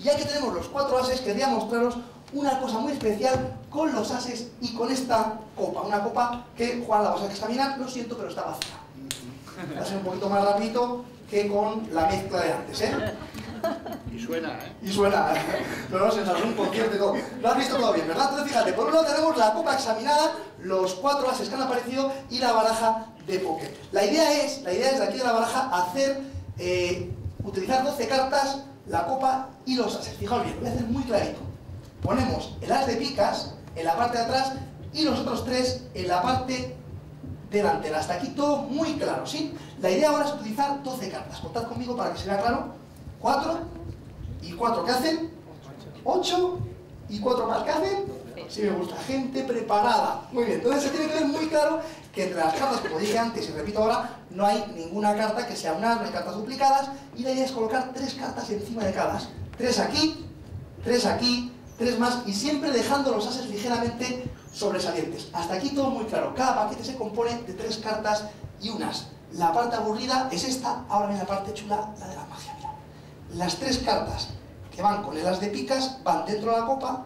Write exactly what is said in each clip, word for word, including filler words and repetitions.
ya que tenemos los cuatro ases, quería mostraros una cosa muy especial con los ases y con esta copa. Una copa que, Juan, la vas a examinar, lo siento, pero está vacía. Va a ser un poquito más rapidito que con la mezcla de antes, ¿eh? Y suena, ¿eh? Y suena, pero no sé, es un concierto y todo. Lo has visto todo bien, ¿verdad? Entonces fíjate, por un lado tenemos la copa examinada, los cuatro ases que han aparecido y la baraja de póker. La idea es, la idea es de aquí de la baraja hacer, eh, utilizar doce cartas, la copa y los ases. Fijaos bien, lo voy a hacer muy clarito. Ponemos el as de picas en la parte de atrás y los otros tres en la parte delantera. Hasta aquí todo muy claro, ¿sí? La idea ahora es utilizar doce cartas. Contad conmigo para que se vea claro. cuatro y cuatro, ¿qué hacen? ocho y cuatro más, ¿qué hacen? Sí, me gusta, gente preparada. Muy bien, entonces se tiene que ver muy claro que entre las cartas, como dije antes y repito ahora, no hay ninguna carta que sea un as, no hay cartas duplicadas, y la idea es colocar tres cartas encima de cada as. Tres aquí, tres aquí, tres más, y siempre dejando los ases ligeramente sobresalientes. Hasta aquí todo muy claro. Cada paquete se compone de tres cartas y un as. La parte aburrida es esta, ahora viene la parte chula, la de la magia. Mira. Las tres cartas que van con el as de picas van dentro de la copa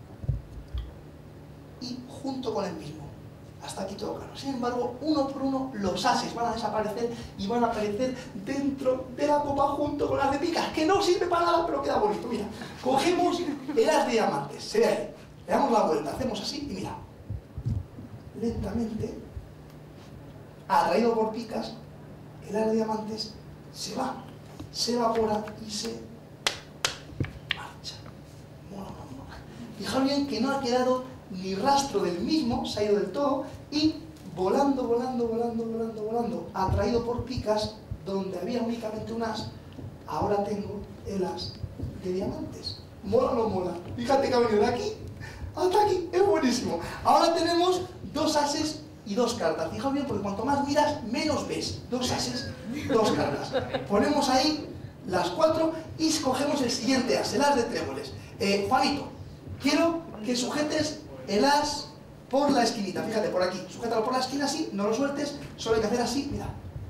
y junto con el mismo. Hasta aquí todo claro. Sin embargo, uno por uno los ases van a desaparecer y van a aparecer dentro de la copa junto con el as de picas, que no sirve para nada, pero queda bonito. Mira, cogemos el as de diamantes, se ve ahí, le damos la vuelta, hacemos así y mira, lentamente, atraído por picas, el as de diamantes se va, se evapora y se marcha. Mola, mola, mola. Fijaos bien que no ha quedado ni rastro del mismo, se ha ido del todo, y volando, volando, volando, volando, volando, atraído por picas, donde había únicamente un as, ahora tengo el as de diamantes. ¿Mola o no mola? Fíjate que ha venido de aquí hasta aquí, es buenísimo. Ahora tenemos dos ases y dos cartas. Fijaos bien, porque cuanto más miras, menos ves. Dos ases, dos cartas. Ponemos ahí las cuatro y escogemos el siguiente as, el as de tréboles. Eh, Juanito, quiero que sujetes el as por la esquinita, fíjate, por aquí, sujétalo por la esquina así, no lo sueltes, solo hay que hacer así, mira.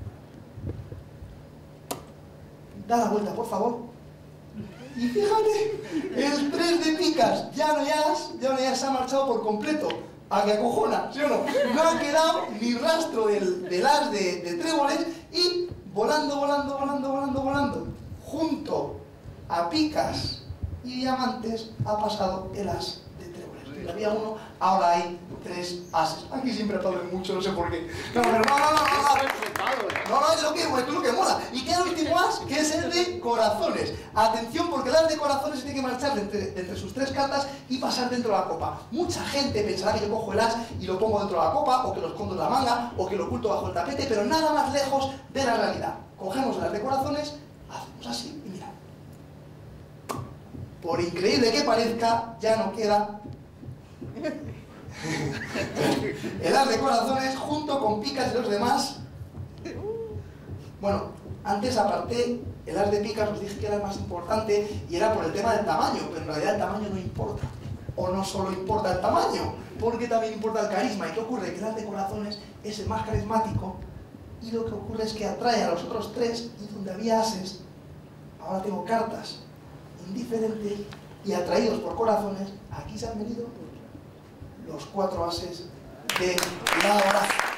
Da la vuelta, por favor. Y fíjate, el tres de picas, ya no hay as, ya no hay as, se ha marchado por completo. ¿A que acojona? ¿Sí o no? No ha quedado ni rastro del, del as de, de tréboles y volando, volando, volando, volando, volando, junto a picas y diamantes ha pasado el as. Había uno, ahora hay tres ases. Aquí siempre aplauden mucho, no sé por qué. No, pero no, no, no, no, no, no, no, es lo que, es lo que mola. Y queda el último as, que es el de corazones. Atención, porque el as de corazones tiene que marchar de entre, de entre sus tres cartas y pasar dentro de la copa. Mucha gente pensará que yo cojo el as y lo pongo dentro de la copa, o que lo escondo en la manga, o que lo oculto bajo el tapete, pero nada más lejos de la realidad. Cogemos el as de corazones, hacemos así y mira. Por increíble que parezca, ya no queda el as de corazones junto con picas y los demás. Bueno, antes aparté el as de picas, os dije que era el más importante y era por el tema del tamaño, pero en realidad el tamaño no importa. O no solo importa el tamaño, porque también importa el carisma. ¿Y qué ocurre? Que el as de corazones es el más carismático y lo que ocurre es que atrae a los otros tres, y donde había ases, ahora tengo cartas indiferentes y atraídos por corazones, aquí se han venido los cuatro ases de la baraja.